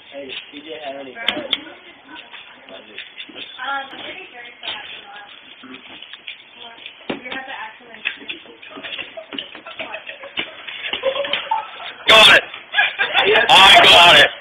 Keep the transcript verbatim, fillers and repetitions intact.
Hey, T J had any fun? Um, I'm pretty sure it's that you have to actually. Got it! I got it!